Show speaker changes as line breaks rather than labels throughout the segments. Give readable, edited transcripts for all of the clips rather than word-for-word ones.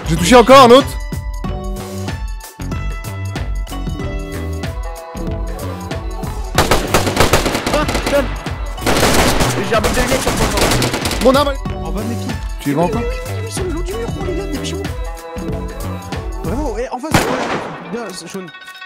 J'ai touché encore un autre.
Ah, donne. J'ai un bug de lunettes sur le point.
Mon arme.
En bas de mes pieds.
Tu y vas encore?
Ils sont le long du mur, les gars, des pions. Vraiment, en face, ouais. Bien, Sean.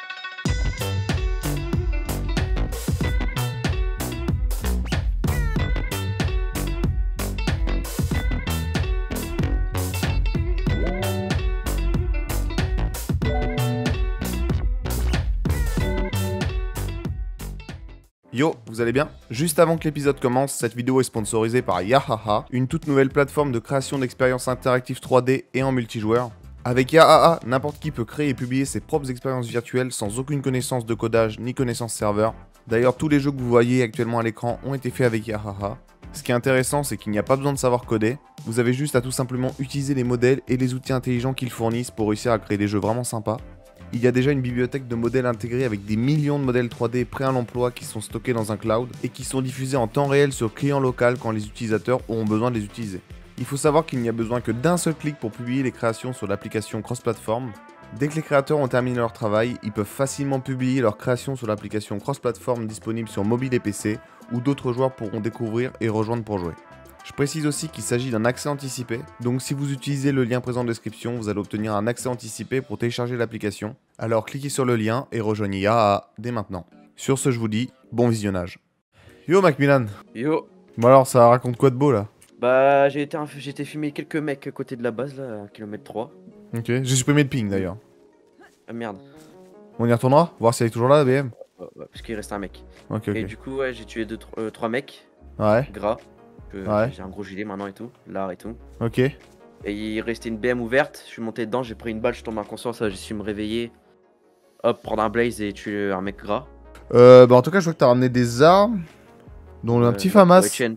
Yo, vous allez bien? Juste avant que l'épisode commence, cette vidéo est sponsorisée par Yahaha, une toute nouvelle plateforme de création d'expériences interactives 3D et en multijoueur. Avec Yahaha, n'importe qui peut créer et publier ses propres expériences virtuelles sans aucune connaissance de codage ni connaissance serveur. D'ailleurs, tous les jeux que vous voyez actuellement à l'écran ont été faits avec Yahaha. Ce qui est intéressant, c'est qu'il n'y a pas besoin de savoir coder, vous avez juste à tout simplement utiliser les modèles et les outils intelligents qu'ils fournissent pour réussir à créer des jeux vraiment sympas. Il y a déjà une bibliothèque de modèles intégrés avec des millions de modèles 3D prêts à l'emploi qui sont stockés dans un cloud et qui sont diffusés en temps réel sur client local quand les utilisateurs auront besoin de les utiliser. Il faut savoir qu'il n'y a besoin que d'un seul clic pour publier les créations sur l'application cross-platform. Dès que les créateurs ont terminé leur travail, ils peuvent facilement publier leurs créations sur l'application cross-platform disponible sur mobile et PC, où d'autres joueurs pourront découvrir et rejoindre pour jouer. Je précise aussi qu'il s'agit d'un accès anticipé, donc si vous utilisez le lien présent en description, vous allez obtenir un accès anticipé pour télécharger l'application. Alors cliquez sur le lien et rejoignez Yahaha dès maintenant. Sur ce, je vous dis, bon visionnage. Yo Macmillan.
Yo.
Bon alors, ça raconte quoi de beau là?
Bah, j'ai été fumer quelques mecs à côté de la base, là, à km 3.
Ok, j'ai supprimé le ping d'ailleurs.
Ah merde.
On y retournera? Voir si elle est toujours là, la BM?
Ouais, parce qu'il reste un mec.
Ok,
Et
ok.
du coup, ouais, j'ai tué 3 mecs
Ouais,
gras.
Ouais.
J'ai un gros gilet maintenant et tout, l'art et tout.
ok.
Et il restait une BM ouverte, je suis monté dedans, j'ai pris une balle, je suis tombé inconscient, ça j'ai su me réveiller. Hop, prendre un blaze et tuer un mec gras.
Bah en tout cas, je vois que t'as ramené des armes, dont un petit FAMAS.
Etienne.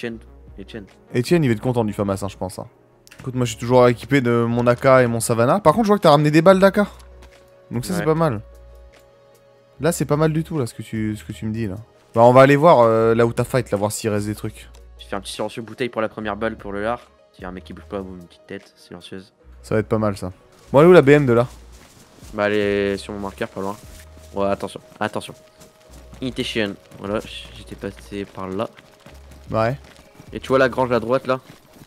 Etienne, il va être content du FAMAS, hein, je pense. Hein. Écoute, moi je suis toujours équipé de mon AK et mon Savannah. Par contre, je vois que t'as ramené des balles d'AK. Donc ça,
Ouais.
c'est pas mal. Là, c'est pas mal du tout, là, ce que tu me dis, là. Bah, on va aller voir là où t'as fight, là, voir s'il reste des trucs.
J'ai fait un petit silencieux bouteille pour la première balle pour le lard. S'il y a un mec qui bouge pas, boum, une petite tête silencieuse.
Ça va être pas mal, ça. Bon, elle est où la BM de là?
Bah, elle est sur mon marqueur, pas loin. Ouais, attention, attention. Intention. Voilà, j'étais passé par là.
Ouais.
Et tu vois la grange à droite là?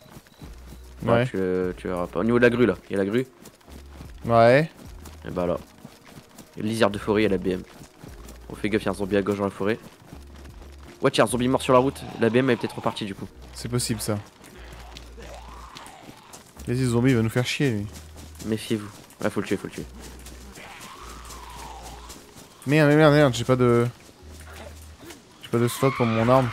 Non,
Ouais.
tu verras pas. Au niveau de la grue là, il y a la grue.
Ouais.
Et bah là. Il y a le lisière de forêt, il y a la BM. On fait gaffe, il y a un zombie à gauche dans la forêt. Ouais, tiens, un zombie mort sur la route. La BM est peut-être repartie du coup.
C'est possible, ça. Vas-y, le zombie, il va nous faire chier, lui.
Méfiez-vous. Ouais, faut le tuer,
Merde, j'ai pas de... J'ai pas de slot pour mon arme.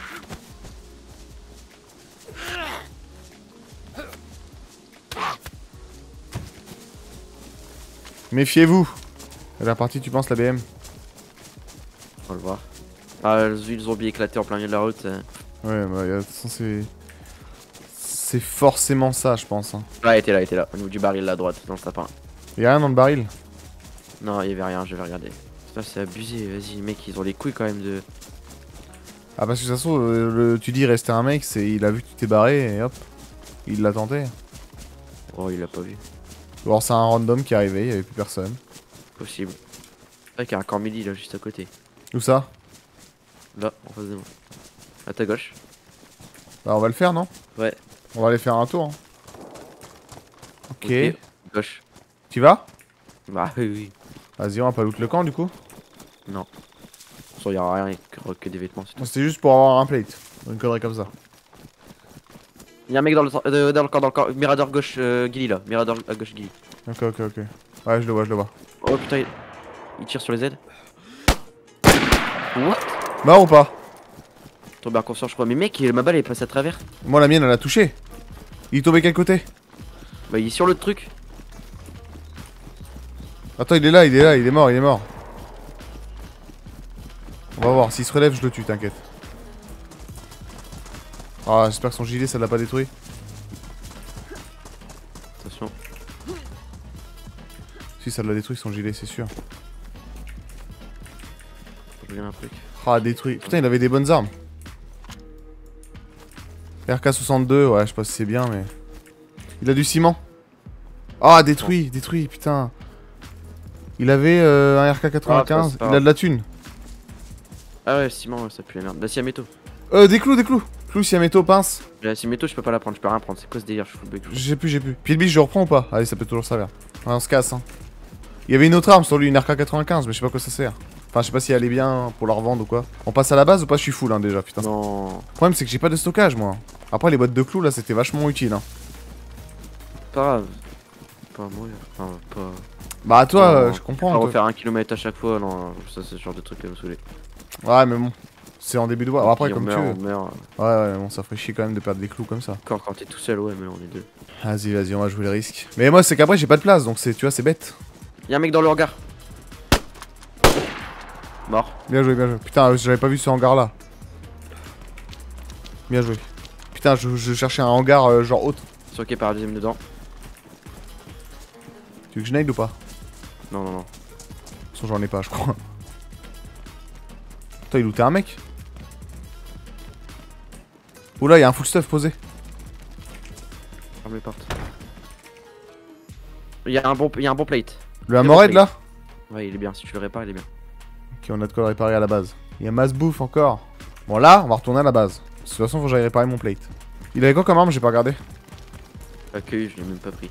Méfiez-vous. Elle est repartie, tu penses, la BM?
On va le voir. Ah, le zombie éclaté en plein milieu de la route.
Ouais, bah, de toute façon, c'est... C'est forcément ça, je pense. Hein.
Ah, elle était là, au niveau du baril là à droite, dans le sapin.
Y'a rien dans le baril?
Non, il y avait rien, je vais regarder. Putain, c'est abusé, vas-y, mec, ils ont les couilles quand même de.
Ah, parce que de toute façon, tu dis il restait un mec, il a vu que tu t'es barré et hop, il l'a tenté.
Oh, il l'a pas vu.
Ou alors c'est un random qui est arrivé, il y avait plus personne.
Possible. C'est vrai qu'il y a un corps midi là, juste à côté.
Où ça?
Là, en face de moi. À ta gauche.
Bah, on va le faire, non?
Ouais.
On va aller faire un tour. Hein. Ok.
Gauche.
Tu vas?
Bah oui.
Vas-y, on va pas loot le camp du coup.
Non. Il y aura rien que des vêtements.
C'était juste pour avoir un plate. Une connerie comme ça.
Il y a un mec dans le camp, Mirador gauche, Gilly là. Mirador à gauche, Gilly.
Ok. Ouais, je le vois.
Oh putain, il tire sur les aides. What?
Mort ou pas?
Tombé inconscient, je crois. Mais mec, ma balle est passée à travers.
Moi, la mienne, elle a touché. Il est tombé quel côté?
Bah, il est sur le truc.
Attends, il est là, il est mort. On va voir, s'il se relève, je le tue, t'inquiète. Ah, j'espère que son gilet, ça l'a pas détruit.
Attention.
Si, ça l'a détruit, son gilet, c'est sûr.
Je regarde un truc.
Ah, détruit. Putain, il avait des bonnes armes. RK62, ouais, je sais pas si c'est bien, mais... Il a du ciment. Ah, détruit, détruit, putain. Il avait un RK95, il a de la thune.
Ah ouais, ciment, ouais, ça pue la merde. La Siameto.
Des clous, des clous. Clous, Siameto, pince.
La Siameto, je peux pas la prendre, je peux rien prendre. C'est quoi ce délire? Je suis full bug.
J'ai plus, j'ai plus. Pied de biche, je reprends ou pas? Allez, ça peut toujours servir. Ouais, on se casse, hein. Il y avait une autre arme sur lui, une RK95, mais je sais pas à quoi ça sert. Enfin, je sais pas si elle est bien pour la revendre ou quoi. On passe à la base ou pas? Je suis full, hein, déjà, putain.
Non.
Le problème, c'est que j'ai pas de stockage, moi. Après, les boîtes de clous, là, c'était vachement utile, hein.
Pas grave. Pas mourir. Enfin, pas.
Bah, toi,
Non,
je
Pas
comprends. Toi.
refaire 1 km à chaque fois, non. Ça, c'est ce genre de truc à me saouler.
Ouais, mais bon. C'est en début de voie. Alors après,
Puis on
comme tu
meurt,
veux.
on meurt.
Ouais, ouais, mais bon, ça ferait chier quand même de perdre des clous comme ça.
Encore quand t'es tout seul, ouais, mais là, on est deux.
Vas-y, vas-y, on va jouer le risque. Mais moi, c'est qu'après, j'ai pas de place, donc c'est, tu vois, c'est bête.
Y'a un mec dans le hangar. Mort.
Bien joué, bien joué. Putain, j'avais pas vu ce hangar là. Bien joué. Putain, je cherchais un hangar genre haute.
Sur qui par la deuxième dedans.
Tu veux que je nade ou pas?
Non, non, non.
De toute façon, j'en ai pas, je crois. Toi, il lootait un mec. Oula, y'a un full stuff posé.
Ferme les portes. Y'a un bon plate.
Le Hammerhead là?
Ouais, il est bien. Si tu le répares, il est bien.
Ok, on a de quoi le réparer à la base. Il y a masse bouffe encore. Bon, là, on va retourner à la base. De toute façon, faut que j'aille réparer mon plate. Il avait quoi comme arme? J'ai pas regardé.
Accueil, je l'ai même pas pris.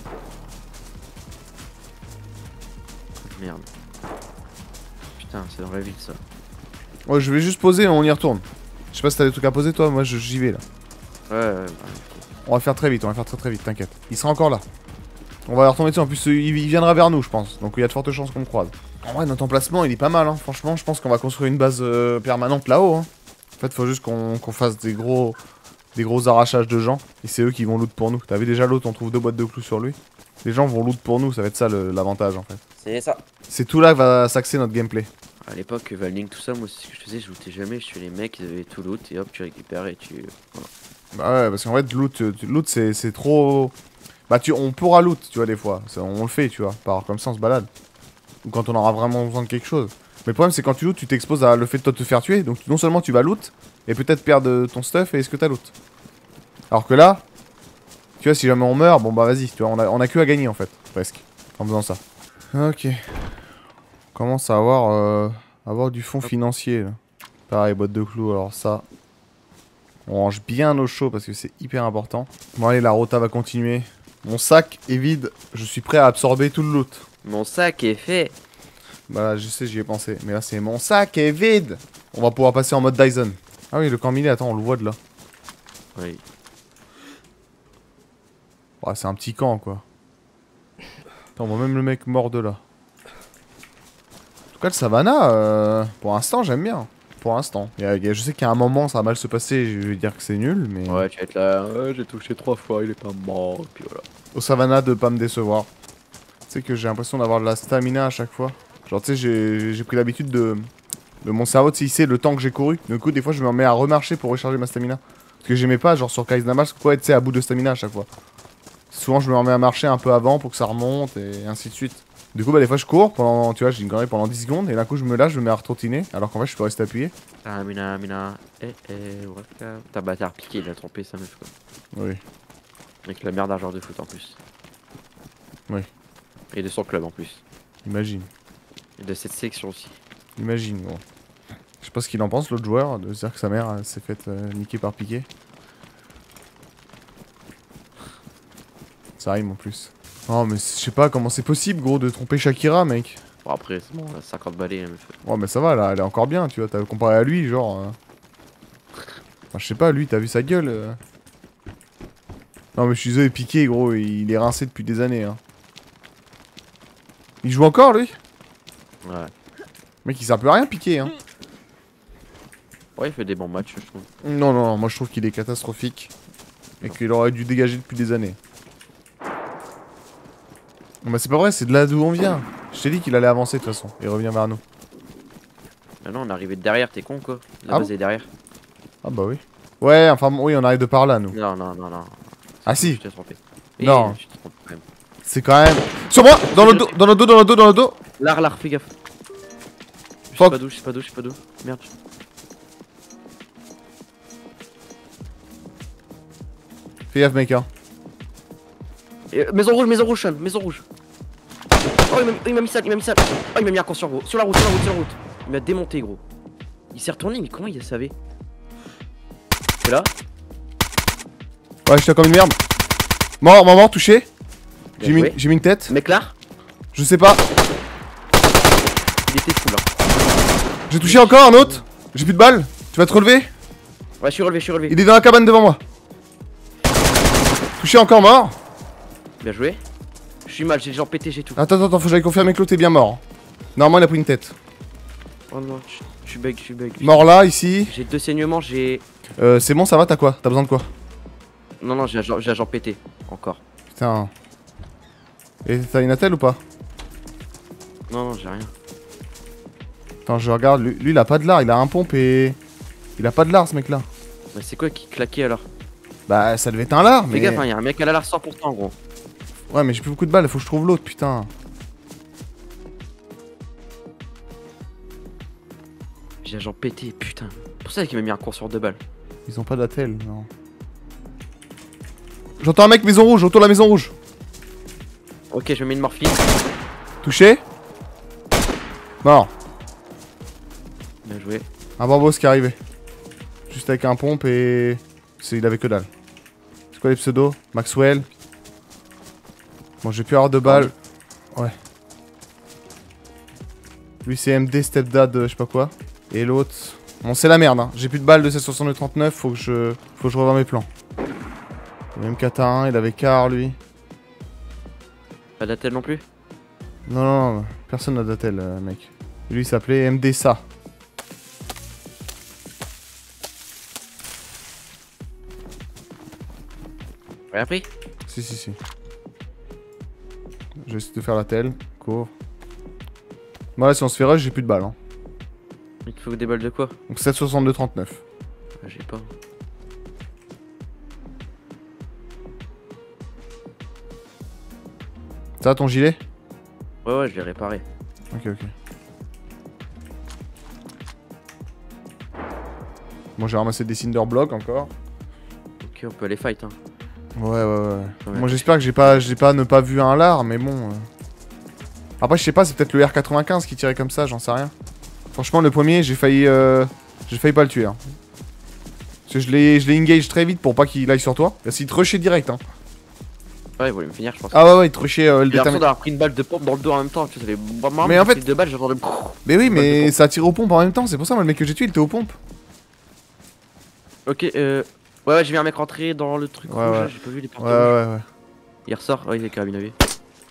Merde. Putain, c'est dans la ville ça.
Ouais, je vais juste poser et on y retourne. Je sais pas si t'as des trucs à poser, toi. Moi, j'y vais là.
Ouais.
On va faire très vite, on va faire très vite, t'inquiète. Il sera encore là. On va retomber dessus, en plus il viendra vers nous je pense. Donc il y a de fortes chances qu'on le croise. En vrai notre emplacement il est pas mal hein. Franchement je pense qu'on va construire une base permanente là-haut hein. En fait faut juste qu'on fasse des gros arrachages de gens. Et c'est eux qui vont loot pour nous. T'as vu déjà l'autre on trouve 2 boîtes de clous sur lui. Les gens vont loot pour nous, ça va être ça l'avantage en fait.
C'est ça. C'est
tout là que va s'axer notre gameplay.
À l'époque Valning tout ça, moi c'est ce que je faisais, je lootais jamais, je tuais les mecs, ils avaient tout loot et hop tu récupères et tu... Voilà.
Bah ouais parce qu'en fait loot c'est trop... Bah on pourra loot tu vois des fois, on le fait tu vois, par comme ça on se balade. Ou quand on aura vraiment besoin de quelque chose. Mais le problème c'est quand tu loot tu t'exposes à le fait de toi te faire tuer, donc non seulement tu vas loot, et peut-être perdre ton stuff et ce que t'as loot. Alors que là, tu vois si jamais on meurt, bon bah vas-y, tu vois, on a que à gagner en fait, presque, en faisant ça. Ok. On commence à avoir du fond financier là. Pareil, boîte de clous, alors ça... On range bien nos chauds parce que c'est hyper important. Bon allez, la rota va continuer. Mon sac est vide, je suis prêt à absorber tout le loot.
Mon sac est fait.
Bah je sais, j'y ai pensé. Mais là c'est mon sac est vide. On va pouvoir passer en mode Dyson. Ah oui, le camp miné, attends, on le voit de là.
Oui.
Ouais, c'est un petit camp quoi. Attends, on voit même le mec mort de là. En tout cas, le Savannah, pour l'instant, j'aime bien. Pour l'instant. Je sais qu'à un moment, ça va mal se passer, je vais dire que c'est nul, mais...
Ouais, tu vas être là, ouais, j'ai touché 3 fois, il est pas mort, et puis voilà.
Au Savannah de pas me décevoir. Tu sais que j'ai l'impression d'avoir de la stamina à chaque fois. Genre, tu sais, j'ai pris l'habitude de mon cerveau, tu sais, il sait le temps que j'ai couru. Du coup, des fois, je me mets à remarcher pour recharger ma stamina. Parce que j'aimais pas, genre sur Kai's Namas, quoi, tu sais, à bout de stamina à chaque fois. Souvent, je me remets à marcher un peu avant pour que ça remonte et ainsi de suite. Du coup, bah, des fois, je cours pendant, tu vois, j'ai une connerie pendant 10 secondes et d'un coup, je me lâche, je me mets à retrottiner. Alors qu'en fait, je peux rester appuyé.
Ah, mina, waka. T'as bâtard piqué, il a trompé sa meuf quoi.
Oui.
Avec la merde d'un joueur de foot en plus.
Oui.
Et de son club en plus.
Imagine.
Et de cette sélection aussi.
Imagine, gros. Je sais pas ce qu'il en pense, l'autre joueur, de se dire que sa mère s'est faite niquer par Piqué. Ça rime en plus. Oh, mais je sais pas comment c'est possible, gros, de tromper Shakira, mec.
Bon, après, c'est bon, 50 balais la meuf.
Ouais, mais ça va, là, elle est encore bien, tu vois. T'as comparé à lui, genre. Enfin, je sais pas, lui, t'as vu sa gueule Non, mais je suis désolé, Piqué, gros, il est rincé depuis des années, hein. Il joue encore, lui?
Ouais.
Mec, il sert plus à rien, Piqué, hein.
Ouais, il fait des bons matchs, je trouve.
Non, non, non, moi je trouve qu'il est catastrophique. Et qu'il aurait dû dégager depuis des années. Non, bah c'est pas vrai, c'est de là d'où on vient. Je t'ai dit qu'il allait avancer de toute façon, et revenir vers nous.
Ah non, on est arrivé de derrière, t'es con quoi. La
Ah
base
bon
est derrière.
Ah bah oui. Ouais, enfin, oui, on arrive de par là, nous.
Non, non, non, non.
Ah si.
Je t'ai trompé.
Non.
Je t'ai trompé quand même.
C'est quand même... Sur moi! Dans le dos, dans le dos, dans le dos, dans le dos!
L'art, fais gaffe. Je sais
Fuck.
pas d'où, je sais pas d'où, je sais pas d'où. Merde.
Fais gaffe, mec, hein.
Et Maison rouge, Sean, maison rouge. Oh, il m'a mis ça, Oh, il m'a mis inconscient, gros. Sur la route. Il m'a démonté, gros. Il s'est retourné, mais comment il savait? C'est là?
Ouais, j'étais comme une merde. Mort, touché. J'ai mis une tête.
Mec là?
Je sais pas.
Il était fou là.
J'ai touché encore un autre. J'ai plus de balles. Tu vas te relever?
Ouais, je suis relevé.
Il est dans la cabane devant moi. Touché encore, mort.
Bien joué. Je suis mal, j'ai les jambes pétées, j'ai tout.
Attends, faut que j'aille confirmer que l'autre est bien mort. Normalement, il a pris une tête.
Oh non, je suis bug.
Mort là, ici.
J'ai 2 saignements, j'ai...
C'est bon, ça va, t'as quoi? T'as besoin de quoi?
Non, j'ai la jambe pétée. Encore.
Putain. Et t'as une attelle ou pas?
Non, j'ai rien.
Attends, je regarde. Lui, il a pas de lard. Il a un pompe et... Il a pas de lard, ce mec-là.
Bah, c'est quoi qui claquait alors?
Bah, ça devait être un lard, mais...
Fais gaffe, hein, y'a un mec à la lard 100%, gros.
Ouais, mais j'ai plus beaucoup de balles. Faut que je trouve l'autre, putain.
J'ai la jambe pétée, putain. C'est pour ça qu'il m'a mis un cours sur 2 balles.
Ils ont pas d'attelle, non. J'entends un mec maison rouge, autour de la maison rouge.
Ok, je me mets une morphine.
Touché. Mort.
Bien joué.
Un bambos qui est arrivé. Juste avec un pompe et... Il avait que dalle. C'est quoi les pseudos? Maxwell. Bon, j'ai pu avoir 2 balles. Ouais. Lui c'est MD Stepdad, je sais pas quoi. Et l'autre... Bon, c'est la merde, hein. J'ai plus de balles de 762-39, faut que je revoie mes plans. Il a même Kata 1, il avait Car lui.
Pas d'attel non plus?
Non, personne n'a d'attel, mec. Lui il s'appelait MD Sa.
Ouais, appris?
Si. Je vais essayer de faire l'attel. Cours. Bon là si on se fait rush, j'ai plus de balles. Hein.
Il te faut des balles de quoi?
Donc 762-39.
J'ai pas.
Ça va ton gilet?
Ouais, je l'ai réparé.
Ok. Bon, j'ai ramassé des cinder blocks encore.
Ok, on peut aller fight, hein.
Ouais. Moi j'espère que j'ai pas ne pas vu un lard, mais bon. Après, je sais pas, c'est peut-être le R95 qui tirait comme ça, j'en sais rien. Franchement, le premier, j'ai failli pas le tuer. Hein. Parce que je l'ai engage très vite pour pas qu'il aille sur toi. Parce qu'il te rushait direct. Hein.
Ouais, il voulait me finir, je pense.
Ah ouais, il te rushait le
J'ai l'impression
déterminé.
d'avoir pris une balle de pompe dans le dos en même temps. Tu sais, ça fait...
Mais en fait-
2 balles, j'entendais...
Mais oui, mais ça tire aux pompes en même temps. C'est pour ça, moi, le mec que j'ai tué, il était aux pompes.
Ok, ouais, j'ai vu un mec rentrer dans le truc
Ouais,
rouge,
ouais.
là, j'ai pas vu les portes rouges.
Ouais.
Il ressort, ouais, il est carabine à vie.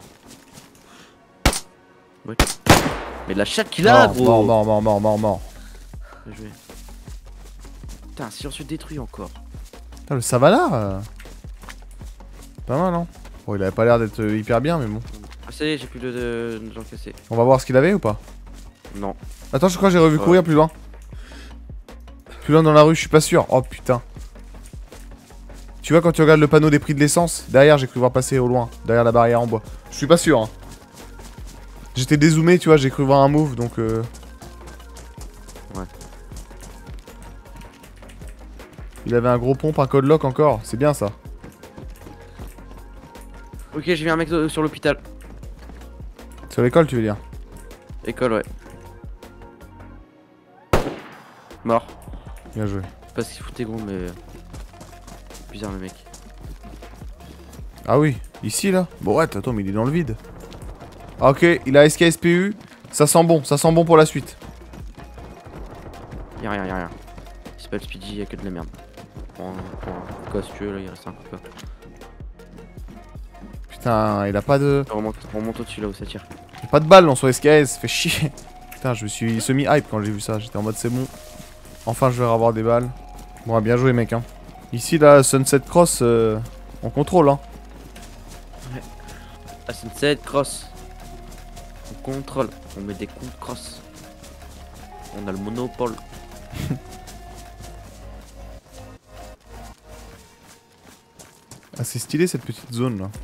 Ouais. Mais de la chatte qu'il a, gros.
Mort.
Bien joué. Putain, si on se détruit encore.
Putain, le Savannah pas mal, hein. Bon, il avait pas l'air d'être hyper bien, mais bon.
Ah, ça y est, j'ai plus de gens cassés.
On va voir ce qu'il avait ou pas?
Non.
Attends, je crois que j'ai revu courir plus loin. Plus loin dans la rue, je suis pas sûr. Oh putain. Tu vois, quand tu regardes le panneau des prix de l'essence, derrière, j'ai cru voir passer au loin, derrière la barrière en bois. Je suis pas sûr, hein. J'étais dézoomé, tu vois, j'ai cru voir un move, donc
Ouais.
Il avait un gros pompe, un code lock encore, c'est bien ça.
Ok, j'ai vu un mec sur l'hôpital.
Sur l'école, tu veux dire?
École, ouais. Mort.
Bien joué.
Je sais pas ce qu'il foutait, gros, mais... Bizarre, le mec.
Ah oui, ici là? Bon ouais, attends, mais il est dans le vide. Ah, ok, il a SKSPU, ça sent bon pour la suite.
Y'a rien. Il s'appelle Speedy, y'a que de la merde. Prends quoi si tu veux, là, il reste un coup.
Putain, il a pas de...
On remonte au-dessus, là où ça tire.
Il a pas de balle dans son SKS, fait chier. Putain, je me suis semi-hype quand j'ai vu ça, j'étais en mode c'est bon. Enfin, je vais avoir des balles. Bon, bien joué, mec, hein. Ici, là, Sunset Cross, on contrôle, hein.
Ouais. Ah, Sunset Cross. On contrôle. On met des coups de cross. On a le monopole.
Ah, c'est stylé cette petite zone là.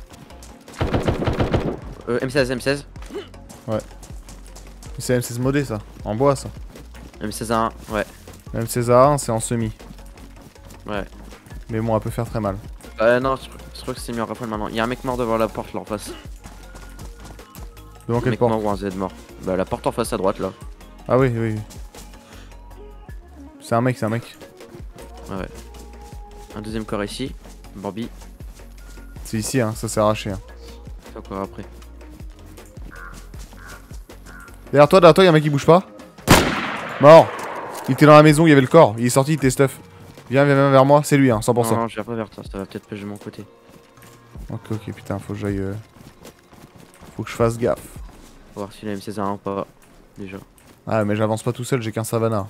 M16.
C'est M16 modé ça, en bois ça.
M16 à 1, ouais.
M16 A1 c'est en semi.
Ouais.
Mais bon, elle peut faire très mal.
Non, je crois que c'est mieux à Raphaël maintenant. Il y a un mec mort devant la porte là en face.
Devant
Un
quelle
mec
porte?
mort ou un Z mort. Bah la porte en face à droite là.
Ah oui, oui. C'est un mec, c'est un mec.
Ouais. Un deuxième corps ici. Bambi.
C'est ici, hein, ça s'est arraché. Hein.
C'est encore après.
Derrière toi, y'a un mec qui bouge pas. Mort. Il était dans la maison, il y avait le corps. Il est sorti, il était stuff. Viens vers moi, c'est lui, hein, 100%.
Non, je viens pas vers toi, ça va peut-être pêcher de mon côté.
Ok, putain, faut que j'aille. Faut que je fasse gaffe.
Faut voir s'il a M16 ou pas. Déjà.
Ah, mais j'avance pas tout seul, j'ai qu'un Savannah.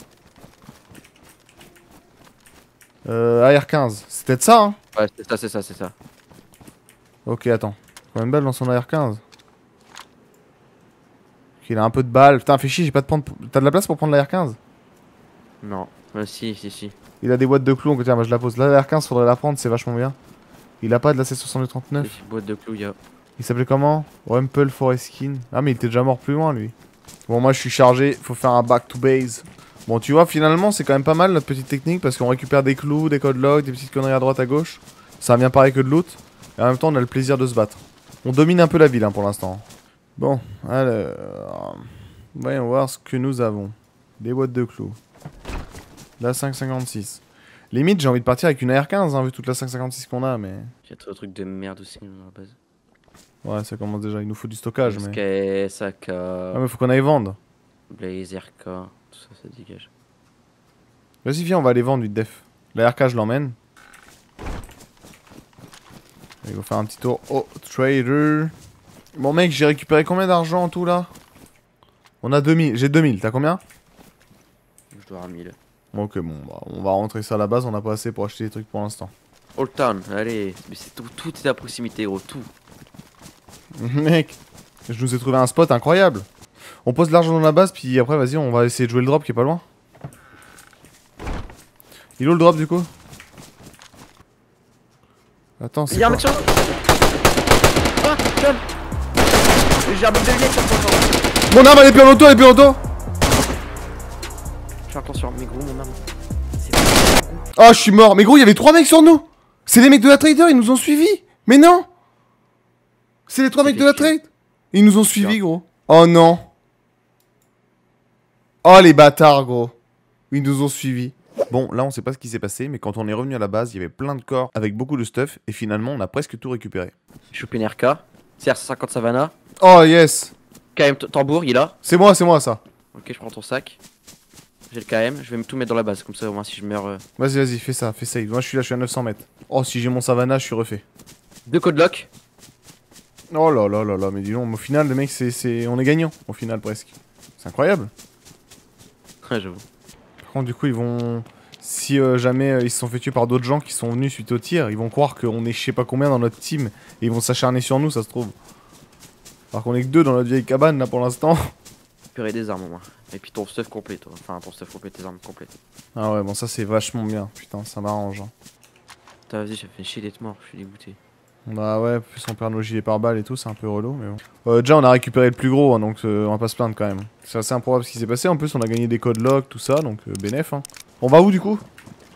AR-15, c'est peut-être ça, hein.
Ouais, c'est ça.
Ok, attends. Combien de balles dans son AR-15? Ok, il a un peu de balles. Putain, fais chier, j'ai pas de prendre. T'as de la place pour prendre l'AR-15?
Non. Si.
Il a des boîtes de clous, on peut dire, moi je la pose. Là, l'AR-15, faudrait la prendre, c'est vachement bien. Il a pas de la C6239.
Des boîtes de clous, y'a.
Il s'appelait comment? Rumple Foreskin. Ah, mais il était déjà mort plus loin, lui. Bon, moi je suis chargé, faut faire un back to base. Bon, tu vois, finalement, c'est quand même pas mal notre petite technique parce qu'on récupère des clous, des codes log, des petites conneries à droite à gauche. Ça vient pareil que de loot. Et en même temps, on a le plaisir de se battre. On domine un peu la ville hein, pour l'instant. Bon, alors. Voyons voir ce que nous avons. Des boîtes de clous. La 5,56. Limite, j'ai envie de partir avec une AR-15, hein, vu toute la 5,56 qu'on a, mais.
J'ai trop de trucs de merde aussi dans la base.
Ouais, ça commence déjà. Il nous faut du stockage, mais.
Sky, Saka,
Ah, mais faut qu'on aille vendre.
Blaze, RK, tout ça, ça dégage.
Vas-y, viens, on va aller vendre vite, def. La RK, je l'emmène. Il va faire un petit tour au trader. Bon, mec, j'ai récupéré combien d'argent en tout là? On a 2000. J'ai 2000. T'as combien?
Je dois avoir 1000.
Ok, bon, bah, on va rentrer ça à la base. On a pas assez pour acheter des trucs pour l'instant.
Old Town, allez. Mais c'est tout est à proximité, gros, tout.
Mec, je nous ai trouvé un spot incroyable. On pose de l'argent dans la base, puis après, vas-y, on va essayer de jouer le drop qui est pas loin. Il est où le drop du coup? Attends, c'est
Y'a un
quoi?
mec sur le... Ah, calme. J'ai un bug de lunettes sur le toit.
Mon arme elle est plus en auto,
Fais attention, mais gros, mon arme.
Oh, je suis mort. Mais gros, il y avait 3 mecs sur nous. C'est les mecs de la trader, ils nous ont suivis. Mais non. C'est les 3 mecs de la trade. Ils nous ont suivis, gros. Oh non. Oh les bâtards, gros. Ils nous ont suivis. Bon, là on sait pas ce qui s'est passé, mais quand on est revenu à la base, il y avait plein de corps avec beaucoup de stuff, et finalement on a presque tout récupéré.
J'ai chopé une RK. CR150 Savannah.
Oh yes.
KM tambour, il a.
C'est moi ça.
Ok, je prends ton sac. J'ai le KM, je vais tout mettre dans la base, comme ça au moins si je meurs.
Vas-y, fais ça. Moi je suis à 900 mètres. Oh, si j'ai mon Savannah, je suis refait.
2 codes lock.
Oh là, mais dis donc, au final, les mecs, on est gagnant, au final presque. C'est incroyable.
Ouais, j'avoue.
Par contre, du coup, ils vont. Si jamais ils se sont fait tuer par d'autres gens qui sont venus suite au tir, ils vont croire qu'on est je sais pas combien dans notre team et ils vont s'acharner sur nous, ça se trouve. Alors qu'on est que 2 dans notre vieille cabane là pour l'instant.
Récupérer des armes au moins. Et puis ton stuff complet, toi. Enfin, ton stuff complet, tes armes complètes.
Ah ouais, bon, ça c'est vachement bien, putain, ça m'arrange. Hein.
Putain, vas-y, j'ai fait chier d'être mort, je suis dégoûté.
Bah ouais, plus on perd nos gilets par balles et tout, c'est un peu relou, mais bon. Déjà, on a récupéré le plus gros, hein, donc on va pas se plaindre quand même. C'est assez improbable ce qui s'est passé, en plus on a gagné des codes log, tout ça, donc bénef. Hein. On va où du coup?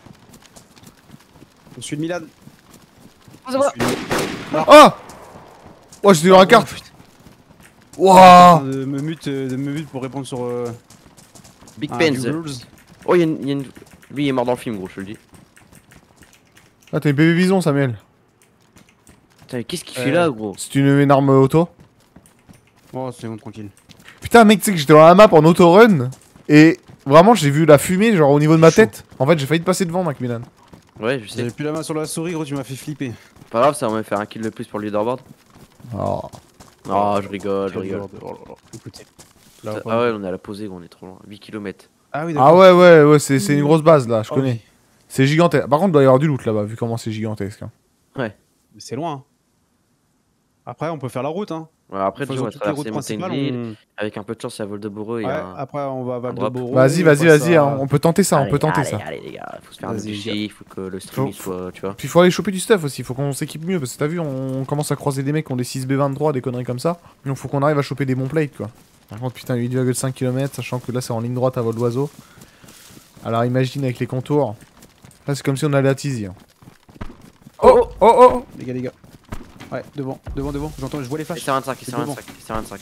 Je suis de Milan.
Oh, ça va.
Ah oh, j'étais dans la carte. Wouah.
De me mute pour répondre sur.
Big
un
Pens.
viewers.
Oh, y'a une. Lui, il est mort dans le film, gros, je te le dis.
Ah, t'as une bébé bison, Samuel.
Putain, mais qu'est-ce qu'il fait là, gros?
C'est une arme auto?
Oh, c'est bon, tranquille.
Putain, mec, tu sais que j'étais dans la map en auto-run et vraiment j'ai vu la fumée genre au niveau de ma tête. En fait, j'ai failli te passer devant, Macmillan.
Ouais, je sais.
J'avais plus la main sur la souris, gros, tu m'as fait flipper.
Pas grave, ça va me faire un kill de plus pour le leaderboard.
Oh.
Oh, je rigole, je rigole.
Oh là là. Écoutez.
Ah ouais, on est à la posée, gros, on est trop loin. 8 km.
Ah oui,
Ah ouais, c'est une grosse base là, je connais. C'est gigantesque. Par contre, il doit y avoir du loot là-bas, vu comment c'est gigantesque. Hein.
Ouais.
C'est loin. Hein. Après, on peut faire la route, hein.
Ouais, après, tu
Faisons
vas
toutes les routes
traverser
principales.
Montaigne. Avec un peu de chance, il y a Vol-de-Bourreau et
Ouais,
un...
après, on va à Val de
drop.
Bourreau.
Vas-y, hein, on peut tenter ça, on peut tenter
allez,
ça.
Allez, les gars, faut se faire un
Vas-y,
défi, il faut que le stream il
Faut-
soit, tu vois.
Puis il faut aller choper du stuff aussi, faut qu'on s'équipe mieux, parce que t'as vu, on commence à croiser des mecs qui ont des 6B23, des conneries comme ça. Donc faut qu'on arrive à choper des bons plates quoi. Par contre, putain, 8,5 km, sachant que là c'est en ligne droite à vol d'oiseau. Alors imagine avec les contours. Là c'est comme si on allait à Tizi. Hein.
Oh,
Oh oh.
Les gars. Ouais, devant. J'entends, je vois les flashs.
SR25,
C'est
SR25, SR25.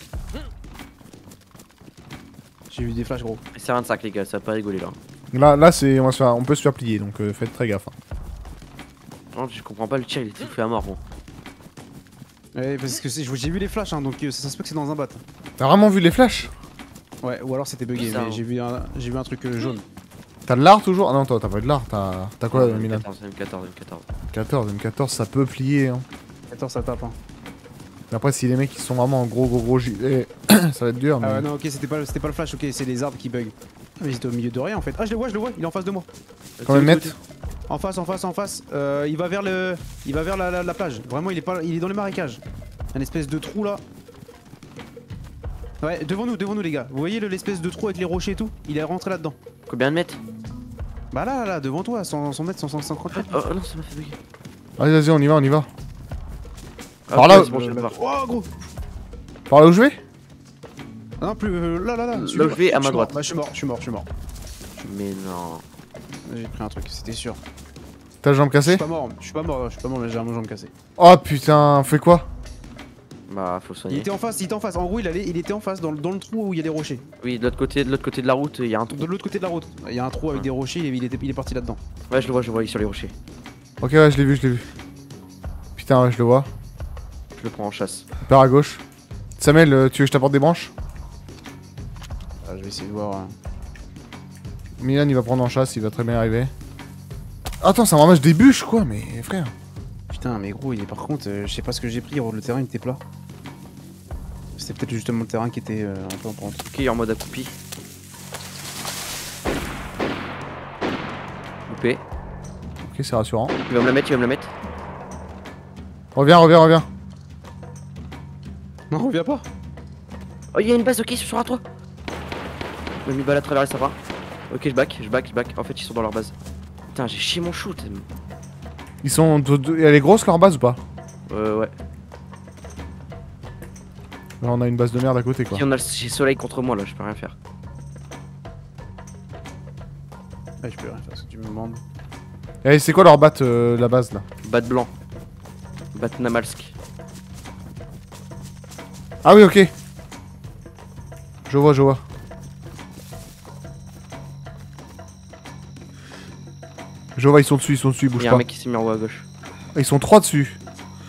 J'ai vu des flashs, gros.
SR25, les gars, ça va pas rigoler là.
Là c'est, on peut se faire plier, donc faites très gaffe. Hein.
Non, je comprends pas le tir, il était fait à mort, bon.
Ouais, parce que j'ai vu les flashs, hein, donc ça se peut que c'est dans un bat.
T'as vraiment vu les flashs?
Ouais, ou alors c'était bugué,
Bizarre,
mais j'ai vu un truc jaune.
T'as de l'art toujours? Ah non, toi t'as pas de l'art, t'as quoi Milan?
M14.
14, M14 ça peut plier. Hein.
Attends, ça tape, hein.
Mais après, si les mecs ils sont vraiment en gros gilet, ça va être dur. Mais...
Ah ouais, non, ok, c'était pas le flash, ok, c'est les arbres qui bug. Ah, mais j'étais au milieu de rien en fait. Ah, je le vois, il est en face de moi.
Combien de mètres?
En face. Il va vers la plage. Vraiment, il est dans les marécages. Un espèce de trou là. Ouais, devant nous les gars. Vous voyez l'espèce de trou avec les rochers et tout? Il est rentré là-dedans.
Combien de mètres?
Bah là, devant toi, 100 mètres, 150 mètres.
Oh non, ça m'a fait bugger.
Vas-y, on y va.
Ah,
Par là,
c'est bon, je vais le voir.
Oh gros.
Par là où je vais?
Ah non, plus là.
Là où je vais, à ma droite.
Bah, je suis mort.
Mais non.
J'ai pris un truc, c'était sûr.
T'as la jambe
Je
cassée?
suis pas mort, mais j'ai un jambe cassée.
Oh putain, fais quoi?
Bah, faut le
Il
soigner.
était en face. En gros, il était en face dans le trou où il y a les rochers.
Oui, de l'autre côté de la route, il y a un trou.
De l'autre côté de la route. Il y a un trou avec des rochers, il est parti là-dedans.
Ouais, je le vois, il est sur les rochers.
Ok, ouais, je l'ai vu. Putain, ouais, je le vois.
Je le prends en chasse.
Il part à gauche. Samuel, tu veux que je t'apporte des branches?
Ah, je vais essayer de voir.
Milan, il va prendre en chasse, il va très bien arriver. Attends, ça me ramasse des bûches, quoi, mais frère.
Putain, mais gros, par contre, je sais pas ce que j'ai pris, le terrain il était plat. C'était peut-être justement le terrain qui était un peu en pente.
Ok, il est en mode accroupi. Loupé.
Ok, c'est rassurant.
Il va me la mettre.
Reviens.
Non, reviens pas.
Oh, il y a une base, ok, ils sont sur à toi. Il m'a mis une balle à travers les sapins. Ok, je back. En fait, ils sont dans leur base. Putain, j'ai chié mon shoot.
Ils sont. Elle est grosse leur base ou pas?
Ouais.
Là, on a une base de merde à côté, quoi.
J'ai soleil contre moi là, je peux rien faire.
Ouais, je peux rien faire ce que tu me demandes.
Eh, c'est quoi leur bat, la base là?
Bat blanc. Bat Namalsk.
Ah oui, ok. Je vois. Je vois, ils sont dessus,
Il
bouge
y a
pas.
un mec qui s'est mis en haut à gauche.
Ils sont 3 dessus.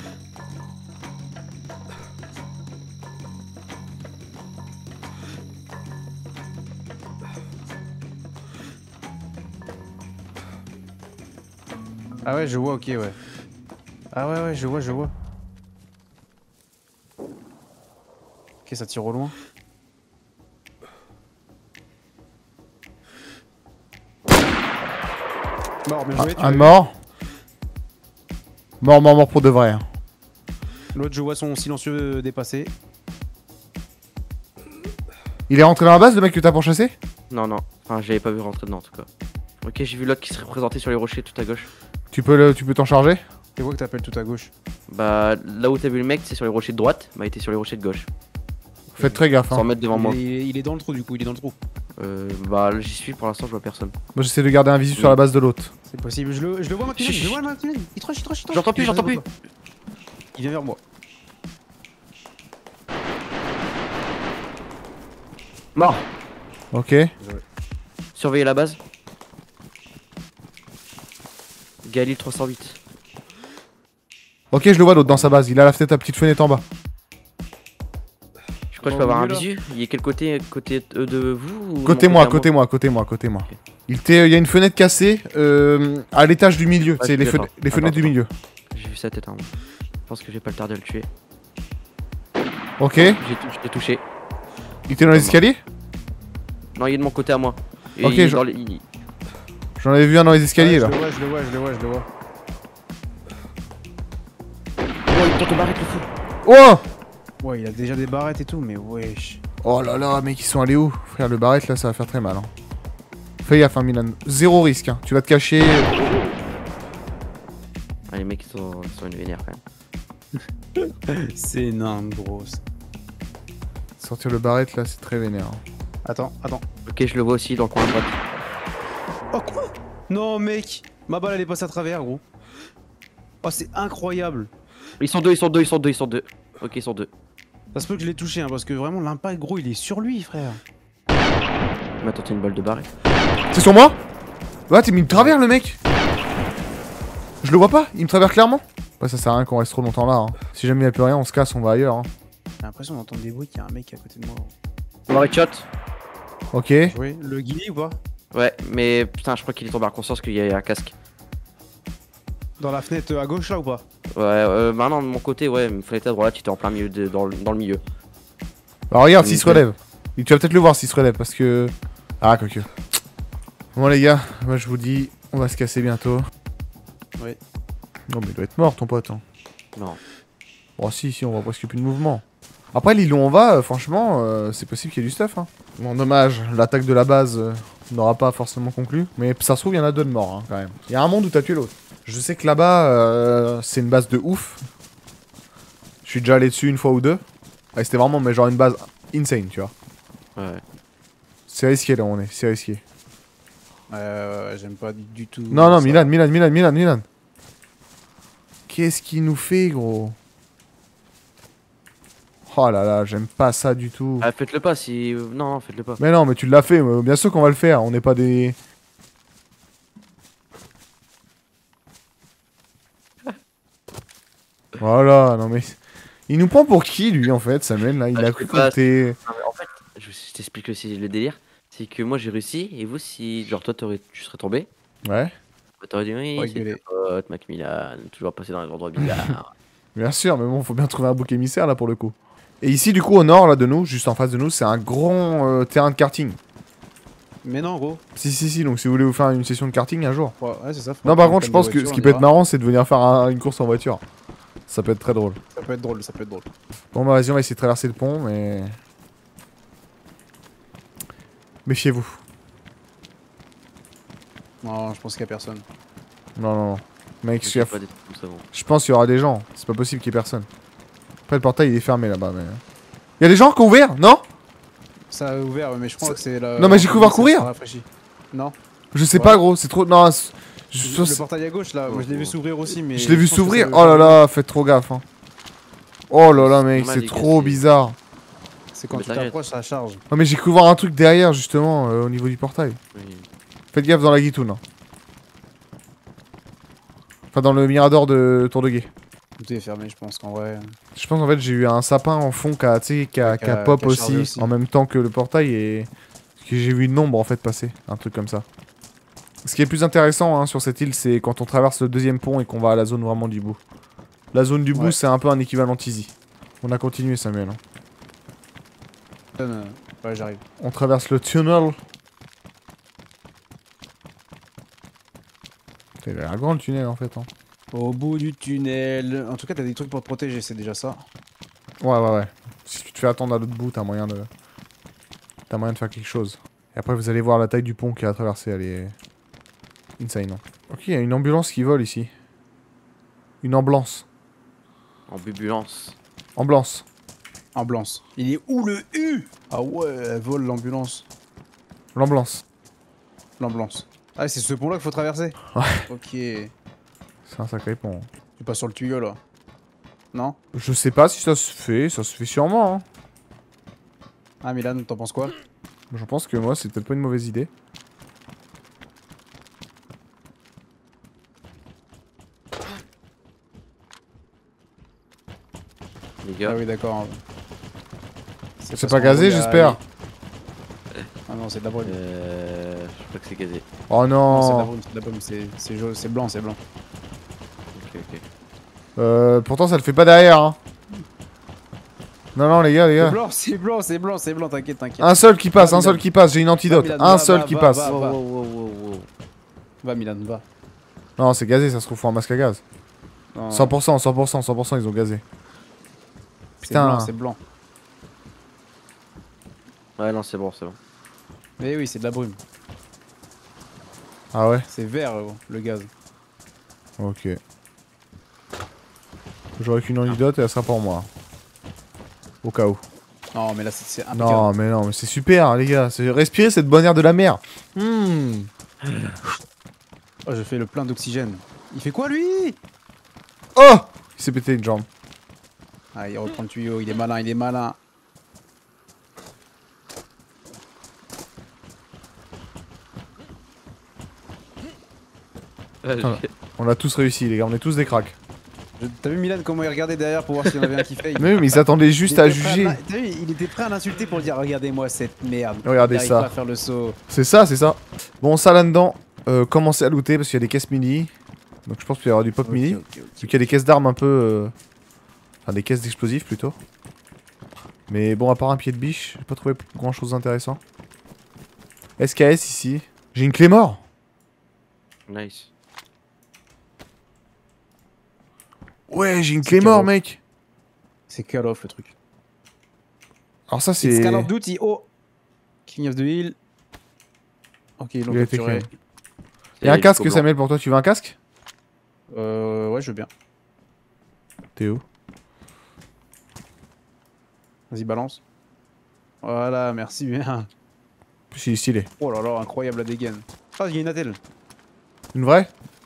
Ah ouais, je vois, ok, ouais. Ah ouais, je vois. Ok, ça tire au loin. Mort, bien joué.
Un mort. Mort pour de vrai. Hein.
L'autre, je vois son silencieux dépasser.
Il est rentré dans la base, le mec que t'as pourchassé?
Non. Enfin, je l'avais pas vu rentrer dedans en tout cas. Ok, j'ai vu l'autre qui se représentait sur les rochers tout à gauche.
Tu peux t'en charger?
C'est quoi que t'appelles tout à gauche?
Bah, là où t'as vu le mec, c'est sur les rochers de droite. Bah, il était sur les rochers de gauche.
Faites très gaffe.
100
Hein.
mètres devant moi.
Il est dans le trou, du coup, il est dans le trou.
Bah, j'y suis pour l'instant, je vois personne.
Moi, j'essaie de garder un visu sur la base de l'autre.
C'est possible, je le vois, Macmillan, je le vois, Macmillan. Il trash.
J'entends plus.
Il vient vers moi.
Mort.
Ok.
Surveillez la base. Galil 308.
Ok, je le vois l'autre dans sa base. Il a la fenêtre, la petite fenêtre en bas.
Je crois que je
Au
peux avoir un
milieu, là.
visu. Il est quel côté de vous ou
Côté
mon
moi,
à
côté moi. Il y a une fenêtre cassée à l'étage du milieu.
Ouais,
C'est
je
les,
suis d'accord.
les fenêtres du milieu.
J'ai vu sa tête. Hein. Je pense que je vais pas le tarder à le tuer.
Ok.
J'ai touché.
Il était dans les escaliers?
Non, il est de mon côté à moi. Et
Ok,
il est
je-
dans les-
J'en avais vu un dans les escaliers là.
Je le vois.
Oh, il tente de barrer le fou.
Oh!
Ouais, il a déjà des barrettes et tout, mais wesh.
Oh là là, mec, ils sont allés où? Frère, le barrette là, ça va faire très mal. Hein. Fais gaffe, hein, Milan. Zéro risque. Hein. Tu vas te cacher.
Ah, les mecs ils sont une vénère quand même.
C'est énorme, gros.
Sortir le barrette là, c'est très vénère. Hein.
Attends.
Ok, je le vois aussi dans le coin de droite.
Oh quoi? Non, mec. Ma balle elle est passée à travers, gros. Oh, c'est incroyable.
Ils sont deux, ils sont deux, ils sont deux, ils sont deux. Ok, ils sont deux.
Ça se peut que je l'ai touché, hein, parce que vraiment, l'impact, gros, il est sur lui, frère.
Il m'a tenté une balle de barré.
C'est sur moi? Ouais, il me travers le mec. Je le vois pas, il me travers clairement. Ouais, ça sert à rien qu'on reste trop longtemps là. Hein. Si jamais il n'y a plus rien, on se casse, on va ailleurs. Hein.
J'ai l'impression d'entendre des bruits qu'il y a un mec à côté de moi.
On va headshot.
Ok.
Oui, le guili ou pas?
Ouais, mais putain, je crois qu'il est tombé en conscience qu'il y a un casque.
Dans la fenêtre à gauche là ou pas?
Ouais, maintenant de mon côté, ouais, fenêtre à droite, tu étais en plein milieu, dans le milieu.
Alors regarde s'il se relève. Tu vas peut-être le voir s'il se relève parce que... Ah, quoique. Bon les gars, moi je vous dis, on va se casser bientôt.
Ouais.
Non mais il doit être mort ton pote. Hein.
Non.
Bon si, on voit presque plus de mouvement. Après l'île où on va, franchement, c'est possible qu'il y ait du stuff. Hein. Bon dommage, l'attaque de la base n'aura pas forcément conclu. Mais ça se trouve, il y en a deux de morts hein, quand même. Il y a un monde où t'as tué l'autre. Je sais que là-bas, c'est une base de ouf. Je suis déjà allé dessus une fois ou deux. Ouais, c'était vraiment mais genre une base insane, tu vois.
Ouais.
C'est risqué là où on est, c'est risqué.
J'aime pas du tout.
Non, non,
ça.
Milan. Qu'est-ce qu'il nous fait, gros? Oh là là, j'aime pas ça du tout.
Ah, faites-le pas si. Non, faites-le pas.
Mais non, mais tu l'as fait, bien sûr qu'on va le faire, on n'est pas des... Voilà, non mais... Il nous prend pour qui, lui, en fait, Samuel, là? Il
Ah,
a
je
cru
sais
que
pas.
t'es...
Non, mais en fait, je t'explique aussi le délire. C'est que moi j'ai réussi, et vous, si. Genre, toi, tu serais tombé.
Ouais,
T'aurais dit oui,
Ouais,
c'est
gueuler.
ta pote, Macmillan, toujours passé dans les endroits bizarres.
bien sûr, mais bon, faut bien trouver un bouc émissaire, là, pour le coup. Et ici, du coup, au nord, là, de nous, juste en face de nous, c'est un grand terrain de karting.
Mais non, gros.
Si, donc si vous voulez vous faire une session de karting un jour.
Ouais, c'est ça.
Non, par contre, je pense que ce qui peut être marrant, c'est de venir faire une course en voiture. Ça peut être très drôle.
Ça peut être drôle, ça peut être drôle.
Bon, bah vas-y, on va essayer de traverser le pont, mais... Méfiez-vous.
Non, je pense qu'il y a personne.
Non. Mec,
Je sais pas des trucs comme ça, bon.
je pense qu'il y aura des gens. C'est pas possible qu'il y ait personne. Après, le portail, il est fermé là-bas, mais... Il y a des gens qui ont ouvert, non?
Ça a ouvert, mais je crois que c'est la.
Non, mais j'ai cru voir
ça
courir.
sera rafraîchi. Non.
Je sais
Ouais.
pas, gros, c'est trop... Non,
Le portail à gauche là, moi je l'ai vu s'ouvrir aussi, mais.
je l'ai vu
pense que
s'ouvrir.
ça
Oh là
veut-
là, faites trop gaffe, hein. Oh là là, mec,
normal,
c'est
les gars,
trop
c'est-
bizarre.
C'est quand
Mais
tu
t'arrêtes.
t'approches, ça charge.
Non, mais j'ai cru voir un truc derrière, justement, au niveau du portail.
Oui.
Faites gaffe dans la guitoune. Hein. Enfin, dans le mirador de Tour de Guet.
Tout est fermé, je pense qu'en vrai.
Je pense en fait j'ai eu un sapin en fond qui a, tu sais, qui a pop
qui a chargé
aussi,
aussi.
en même temps que le portail et que j'ai vu une ombre en fait passer, un truc comme ça. Ce qui est plus intéressant hein, sur cette île, c'est quand on traverse le deuxième pont et qu'on va à la zone vraiment du bout. La zone du bout,
Ouais.
c'est un peu un équivalent easy. On a continué Samuel. Hein.
Ouais, j'arrive.
On traverse le tunnel. Putain, il a l'air grand le tunnel en fait. Hein.
Au bout du tunnel. En tout cas, t'as des trucs pour te protéger, c'est déjà ça.
Ouais. Si tu te fais attendre à l'autre bout, t'as moyen de... T'as moyen de faire quelque chose. Et après, vous allez voir la taille du pont qui a traversé, elle est... insane. Hein. Ok, il y a une ambulance qui vole ici. Une ambulance.
En bubulance.
Ambulance.
Ambulance. Il est où le U? Ah ouais, elle vole l'ambulance.
L'ambulance.
L'ambulance. Ah, c'est ce pont là qu'il faut traverser?
Ouais.
Ok.
C'est un sacré pont.
Tu passes sur le tuyau là. Non?
Je sais pas si ça se fait sûrement. Hein.
Ah, Milan, t'en penses quoi?
Je pense que moi, c'est peut-être pas une mauvaise idée.
Les
Ah
gars.
oui, d'accord.
C'est pas gazé, j'espère.
Ah non, c'est de la brume.
Je crois que c'est gazé.
Oh
Non, c'est de la
non.
brume, c'est de la brume, c'est jaune, c'est blanc, c'est blanc.
Ok.
Pourtant, ça le fait pas derrière. Hein. Non, les
C'est
gars.
blanc, c'est blanc, c'est blanc, c'est blanc, t'inquiète, t'inquiète.
Un seul qui passe,
Va,
un seul
Milan.
qui passe. J'ai une antidote.
Va, Milan,
Un
va,
seul
va,
qui
va,
passe.
va.
Wow.
Va, Milan, va.
Non, c'est gazé, ça se trouve, faut un masque à gaz.
Non,
100%, ils ont gazé.
c'est
Putain.
blanc, c'est blanc.
Ouais, non, c'est bon.
Mais oui, c'est de la brume.
Ah ouais?
C'est vert, le gaz.
Ok. J'aurai qu'une antidote et elle sera pour moi. Au cas où.
Non, mais là, c'est impeccable.
Non, mais c'est super, les gars. Respirez cette bonne air de la mer.
Oh, je fais le plein d'oxygène. Il fait quoi, lui?
Oh! Il s'est pété une jambe.
Ah, il reprend le tuyau, il est malin, il est malin.
On a tous réussi, les gars, on est tous des cracks.
T'as vu Milan comment il regardait derrière pour voir s'il y en avait un qui fait?
Mais oui, mais ils s'attendaient juste à juger.
T'as vu, il était prêt à l'insulter pour dire regardez-moi cette merde.
Regardez
il arrive
ça.
pas à faire le saut.
C'est ça, c'est ça. Bon, ça là-dedans, commencez à looter parce qu'il y a des caisses mini. Donc je pense qu'il y aura du pop mini.
Ok.
Vu qu'il y a des caisses d'armes un peu. Enfin, des caisses d'explosifs plutôt. Mais bon, à part un pied de biche, j'ai pas trouvé grand chose d'intéressant. SKS ici. J'ai une clé mort.
Nice.
Ouais, j'ai une
C'est
clé mort,
Call of.
mec.
C'est Call of le truc.
Alors ça,
C'est
c'est.
Call of Duty. Oh, King of the Hill. Ok, ils l'ont
Il a été
capturé.
créé. Il y a un
Et
casque,
Nico
Samuel, pour toi. Tu veux un casque?
Ouais, je veux bien.
T'es où?
Vas-y, balance. Voilà, merci bien.
Si, stylé.
Oh là là, incroyable la dégaine. Ah, il y a une attelle.
Une vraie?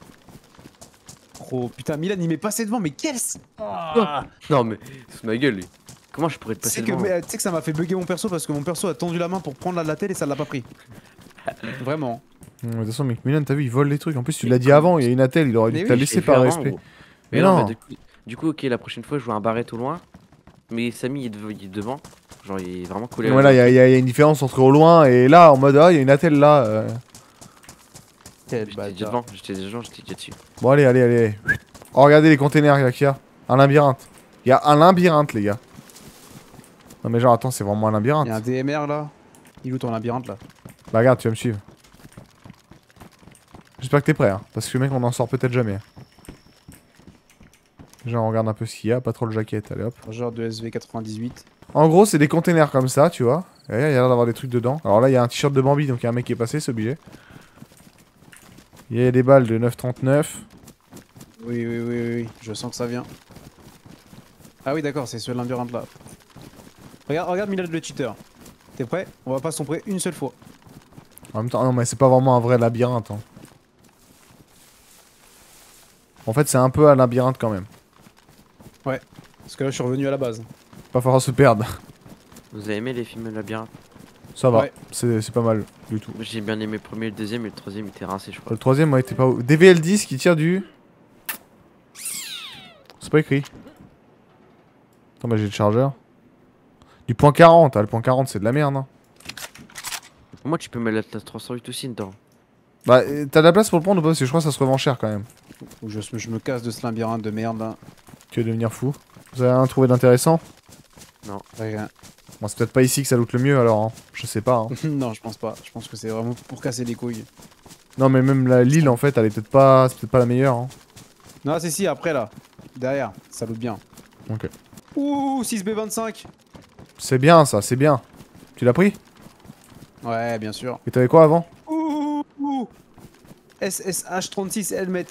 Oh putain, Milan il m'est passé devant, mais quel. Ah
Non mais, c'est ma gueule lui. Comment je pourrais te
Tu
passer
sais que,
devant
mais, tu sais que ça m'a fait bugger mon perso parce que mon perso a tendu la main pour prendre la telle et ça l'a pas pris. Vraiment.
De toute façon, mec, Milan, t'as vu, il vole les trucs. En plus, tu l'as dit avant, il y a une attelle, il aurait dû
Mais
te la
oui,
laisser
J'ai
par
vu avant,
respect.
gros.
Mais
Mais non,
non.
mais du coup, ok, la prochaine fois je vois un barret au loin. Mais Samy il est devant. Genre il est vraiment collé à
Voilà, il y a une différence entre au loin et là, en mode, ah, il y a une attelle là.
Quel
J'étais déjà devant, j'étais déjà dessus.
Bon, allez, allez, allez. Oh, regardez les containers qu'il y a. Un labyrinthe. Il y a un labyrinthe, les gars. Non, mais genre, attends, c'est vraiment un labyrinthe.
Il y a un DMR là. Il est où ton labyrinthe là?
Bah, regarde, tu vas me suivre. J'espère que t'es prêt, hein. Parce que, mec, on en sort peut-être jamais. Déjà, on regarde un peu ce qu'il y a. Pas trop le jacket, allez hop.
Genre de SV98.
En gros, c'est des containers comme ça, tu vois. Et il y a l'air d'avoir des trucs dedans. Alors là, il y a un t-shirt de Bambi, donc il y a un mec qui est passé, c'est obligé. Il y a des balles de 9,39.
Oui, je sens que ça vient. Ah oui, d'accord, c'est ce labyrinthe là. Regarde Milan le cheater. T'es prêt? On va pas s'emprunter une seule fois.
En même temps, non, mais c'est pas vraiment un vrai labyrinthe. Hein. En fait, c'est un peu un labyrinthe quand même.
Parce que là, je suis revenu à la base.
Pas falloir se perdre.
Vous avez aimé les films labyrinthe?
Ça va,
Ouais.
c'est pas mal du tout.
J'ai bien aimé le premier, le deuxième et le troisième il était rincé je crois.
Le troisième, moi, était pas ouf. DVL10 qui tire du. C'est pas écrit. Attends, bah j'ai le chargeur. Du point 40. Ah, le point 40, c'est de la merde, hein.
Pour moi tu peux mettre la 308 aussi dedans.
Bah, t'as de la place pour le prendre ou pas? Parce que je crois que ça se revend cher quand même.
Ou je me casse de ce labyrinthe de merde là.
Que devenir fou. Vous avez rien trouvé d'intéressant?
Rien.
Bon, c'est peut-être pas ici que ça loot le mieux alors, hein. Je sais pas. Hein.
Non, je pense pas. Je pense que c'est vraiment pour casser les couilles.
Non, mais même l'île en fait, elle est peut-être pas. C'est peut-être pas la meilleure. Hein.
Non, si, après là. Derrière, ça loot bien.
Ok.
Ouh, 6B25.
C'est bien ça, c'est bien. Tu l'as pris?
Ouais, bien sûr.
Et t'avais quoi avant?
Ouh. SSH36 helmet.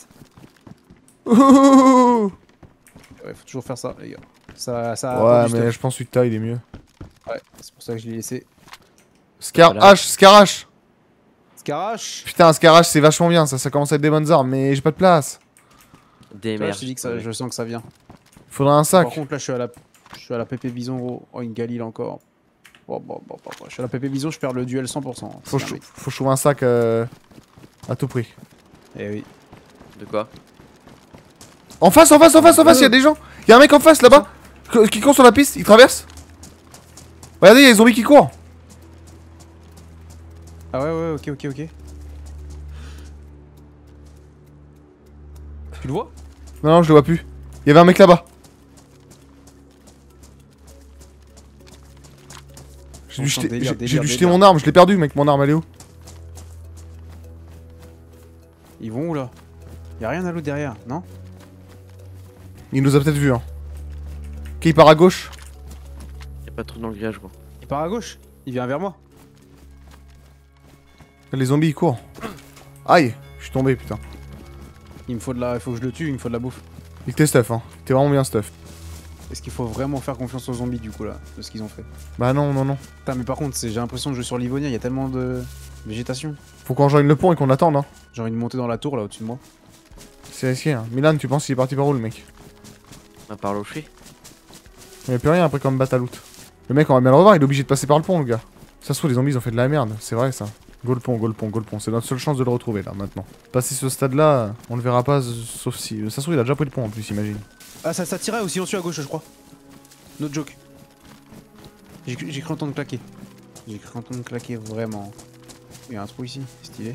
Ouh.
Ouais, faut toujours faire ça, les gars. Ça
Ouais,
apporte du
mais
stuff.
je pense que ta il est mieux.
Ouais, c'est pour ça que je l'ai laissé.
Voilà.
Scarache.
Scarache.
Putain, Scarache c'est vachement bien, ça commence à être des bonnes armes, mais j'ai pas de place.
Tu vois,
DMR.
je te dis que ça, je sens que ça vient.
Faudrait un sac.
Par contre, là, je suis à la PP Bison, gros. Oh, une Galil encore. Bon. Je suis à la PP Bison, je perds le duel 100%.
Faut
C'est un mec.
que je trouve un sac à tout prix.
Eh oui.
De quoi?
En face, il y a des gens. Il y a un mec en face là-bas qui court sur la piste, il traverse. Regardez, il y a des zombies qui courent.
Ah ouais, ok. Tu le vois?
Non, je le vois plus. Il y avait un mec là-bas. J'ai dû
Franchement,
jeter,
délire,
j'ai
délire,
dû jeter
délire.
mon arme, je l'ai perdu mec, mon arme elle est où?
Ils vont où là? Y'a rien à l'autre derrière, non?
Il nous a peut-être vu hein. Ok, il part à gauche.
Y'a pas trop dans le grillage gros.
Il part à gauche. Il vient vers moi.
Les zombies ils courent. Aïe, je suis tombé putain.
Il faut que je le tue, il me faut de la bouffe.
Il était stuff hein, t'es vraiment bien stuff.
Est-ce qu'il faut vraiment faire confiance aux zombies du coup là, de ce qu'ils ont fait?
Bah non.
Putain, mais par contre, j'ai l'impression de jouer sur Livonia, il y a tellement de végétation.
Faut qu'on rejoigne le pont et qu'on attende hein.
J'ai envie de monter dans la tour là au-dessus de moi.
C'est risqué hein. Milan, tu penses qu'il est parti par où le mec?
À part l'ocher.
Il y a plus rien après comme bat à loot. Le mec, on va bien le revoir, il est obligé de passer par le pont, le gars. Ça se trouve, les zombies ils ont fait de la merde, c'est vrai ça. Go le pont, go le pont, go le pont. C'est notre seule chance de le retrouver là maintenant. Passer ce stade là, on le verra pas sauf si. Ça se trouve, il a déjà pris le pont en plus, imagine.
Ah, ça tirait au silencieux à gauche, je crois. No joke. J'ai cru entendre claquer. J'ai cru entendre claquer vraiment. Il y a un trou ici, stylé.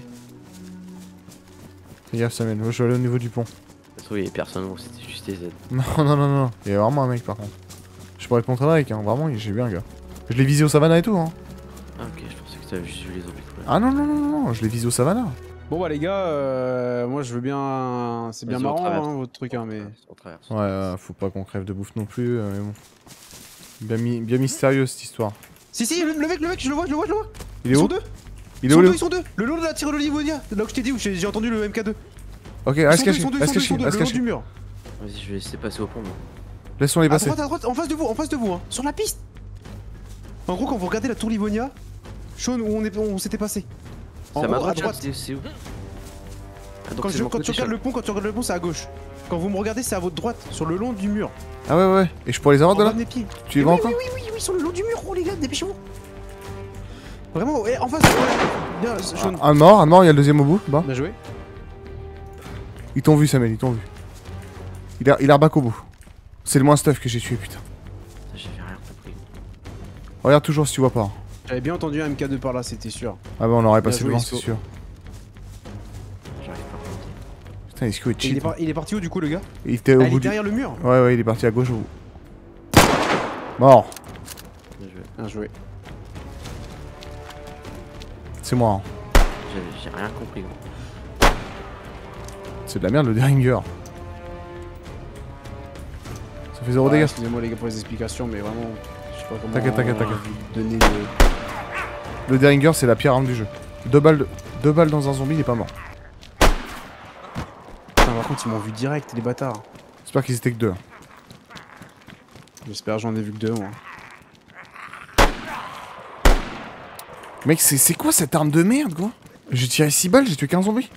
Fais gaffe, Samuel, moi je vais aller au niveau du pont.
Ça se trouve, il y avait personne, gros, c'était juste des aides.
Non, non, non, non, il y a vraiment un mec par contre. Je pourrais te montrer avec, hein, vraiment, j'ai vu un gars. Je l'ai visé au Savannah et tout, hein.
Ah, ok, je pensais que t'avais juste vu les zombies.
Ah non, non, non, non, non, je l'ai visé au Savannah.
Bon bah les gars, moi je veux bien... C'est bien
Vas-y, on
marrant
traverse.
hein, votre truc hein, mais...
On traverse.
Ouais, faut pas qu'on crève de bouffe non plus, mais bon. Bien mystérieux cette histoire.
Si, le mec, je le vois.
Il est
Ils
où
sont deux.
Il est où,
Ils sont deux. Le long de la tire de l'Olivonia. Là où je t'ai dit, où j'ai entendu le MK2.
Ok,
Ils
reste
sont deux,
caché,
ils sont deux,
reste
ils sont
caché,
deux,
reste
le long
caché.
du mur.
Vas-y, je vais laisser passer au pont. Moi.
Laissons-les
À
passer.
droite, en face de vous, hein. Sur la piste. En gros, quand vous regardez la tour Livonia, Sean, où on s'était passé. En
C'est à ma
gros, à
droite,
droite.
c'est où? Ah, donc
Quand
c'est de mon
tu
côté,
regardes le pont, c'est à gauche. Quand vous me regardez, c'est à votre droite, sur le long du mur.
Ah ouais, et je pourrais les avoir
En
de
bas
là
de mes pieds.
Tu les
Mais
vois
oui,
encore
oui, sur le long du mur, oh les gars, dépêchez-vous. Vraiment, en face, ouais. Bien, Sean.
Un mort, il y a le deuxième au bout, bah.
Bien joué.
Ils t'ont vu, Samuel, ils t'ont vu. Il a reback au bout. C'est le moins stuff que j'ai tué, putain.
J'avais rien compris.
Regarde toujours si tu vois pas.
J'avais bien entendu un MK2 par là, c'était sûr.
Ah bah on aurait
Bien
passé
joué,
devant,
Isco.
c'est sûr.
J'arrive pas à compter.
Putain, Isco est
Et
cheat.
il est parti où du coup, le gars?
Il était au
Ah, il
bout
est
du...
derrière le mur.
Ouais, il est parti à gauche au bout. Mort.
Bien joué.
Bien joué.
C'est moi. Hein.
J'ai rien compris, gros.
C'est de la merde le Derringer. Ça fait 0
Ouais,
dégâts.
Excusez-moi les gars pour les explications, mais vraiment, je sais pas comment.
T'inquiète.
vous donner le...
Le Derringer, c'est la pire arme du jeu. 2 balles dans un zombie, il est pas mort.
Putain, par contre, ils m'ont vu direct, les bâtards.
J'espère qu'ils étaient que 2.
J'espère, j'en ai vu que 2, moi.
Mec, c'est quoi cette arme de merde, quoi? J'ai tiré 6 balles, j'ai tué 15 zombies.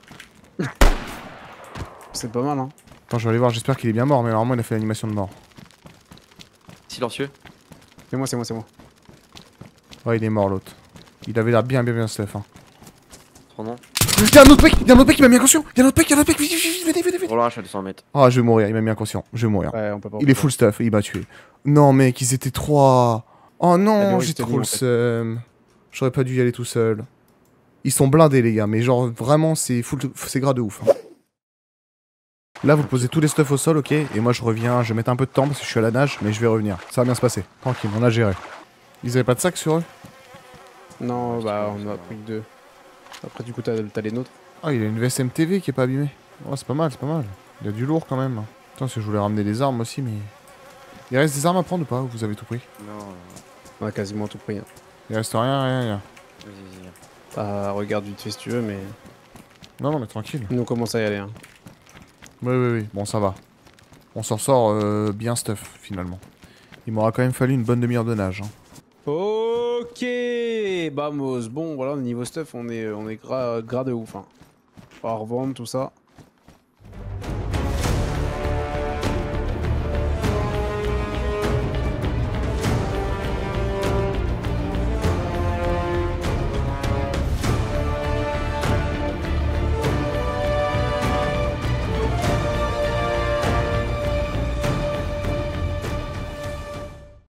C'est pas mal, hein.
Attends, je vais aller voir, j'espère qu'il est bien mort, mais normalement il a fait l'animation de mort.
Silencieux.
C'est moi.
Ouais, il est mort l'autre. Il avait l'air bien stuff. Hein.
Son nom.
Y'a un autre mec qui m'a mis inconscient. Y'a un autre mec, vite.
Roland H à 200 mètres.
Ah, je vais mourir, il m'a mis inconscient. Je vais mourir.
Ouais, on peut pas.
Il est full stuff, il m'a tué. Non, mec, ils étaient 3. Oh non,
Allez,
j'ai
c'était
trop
lui,
le
en fait.
seum. J'aurais pas dû y aller tout seul. Ils sont blindés, les gars, mais genre vraiment, c'est gras de ouf. Hein. Là, vous posez tous les stuff au sol, ok? Et moi, je reviens, je vais mettre un peu de temps parce que je suis à la nage, mais je vais revenir. Ça va bien se passer. Tranquille, on a géré. Ils avaient pas de sac sur eux?
Non, bah, on a pris que 2. Après, du coup, t'as les nôtres.
Ah, il a une VSMTV qui est pas abîmée. Oh, c'est pas mal. Il y a du lourd quand même. Putain, si je voulais ramener des armes aussi, mais. Il reste des armes à prendre ou pas? Ou vous avez tout pris?
Non.
On a quasiment tout pris. Hein.
Il reste rien.
Vas-y.
Ah, regarde vite fait si tu veux, mais.
Non, mais tranquille.
Nous, on commence à y aller. Hein.
Oui. Bon, ça va. On s'en sort bien stuff, finalement. Il m'aura quand même fallu une bonne demi-heure de nage. Hein.
Ok, Bamos. Bon, voilà, niveau stuff, on est gras de ouf. Hein. On va revendre tout ça.